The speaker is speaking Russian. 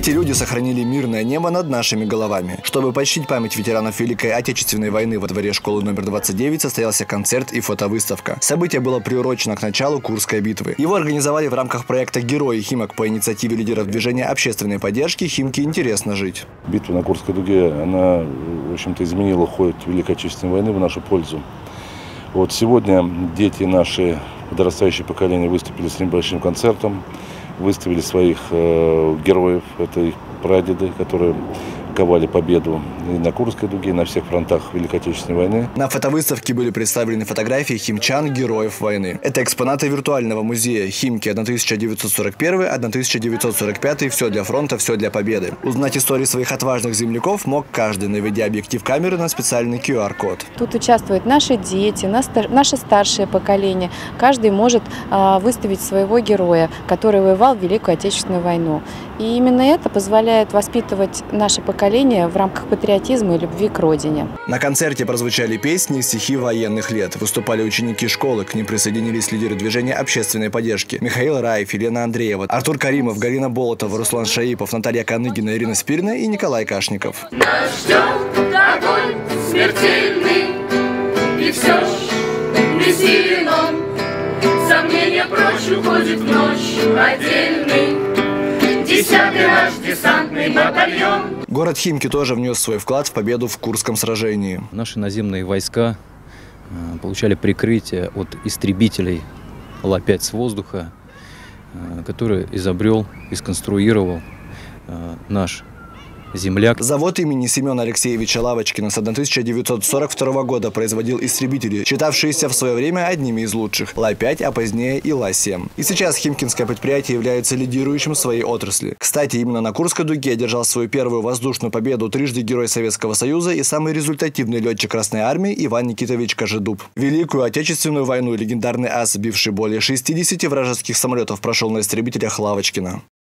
Эти люди сохранили мирное небо над нашими головами. Чтобы почтить память ветеранов Великой Отечественной войны, во дворе школы номер 29 состоялся концерт и фотовыставка. Событие было приурочено к началу Курской битвы. Его организовали в рамках проекта «Герои Химок» по инициативе лидеров движения общественной поддержки «Химки интересно жить». Битва на Курской дуге, она, в общем-то, изменила ход Великой Отечественной войны в нашу пользу. Вот сегодня дети наши, подрастающее поколение, выступили с небольшим концертом, выставили своих героев, это их прадеды, которые ковали победу и на Курской дуге, и на всех фронтах Великой Отечественной войны. На фотовыставке были представлены фотографии химчан, героев войны. Это экспонаты виртуального музея «Химки 1941-1945. Все для фронта, все для победы». Узнать истории своих отважных земляков мог каждый, наведя объектив камеры на специальный QR-код. Тут участвуют наши дети, наше старшее поколение. Каждый может выставить своего героя, который воевал в Великую Отечественную войну. И именно это позволяет воспитывать наше поколение в рамках патриотизма и любви к родине. На концерте прозвучали песни и стихи военных лет. Выступали ученики школы, к ним присоединились лидеры движения общественной поддержки. Михаил Раев, Елена Андреева, Артур Каримов, Галина Болотова, Руслан Шаипов, Наталья Каныгина, Ирина Спирина и Николай Кашников. Нас ждет огонь смертельный, и все ж бессилен он. Сомнения прочь уходит в ночь отдельный. 10-й наш десантный батальон. Город Химки тоже внес свой вклад в победу в Курском сражении. Наши наземные войска получали прикрытие от истребителей Ла-5 с воздуха, который изобрел и сконструировал наш земляк. Завод имени Семена Алексеевича Лавочкина с 1942 года производил истребители, считавшиеся в свое время одними из лучших – Ла-5, а позднее и Ла-7. И сейчас химкинское предприятие является лидирующим в своей отрасли. Кстати, именно на Курской дуге одержал свою первую воздушную победу трижды Герой Советского Союза и самый результативный летчик Красной Армии Иван Никитович Кожедуб. Великую Отечественную войну легендарный ас, бивший более 60 вражеских самолетов, прошел на истребителях Лавочкина.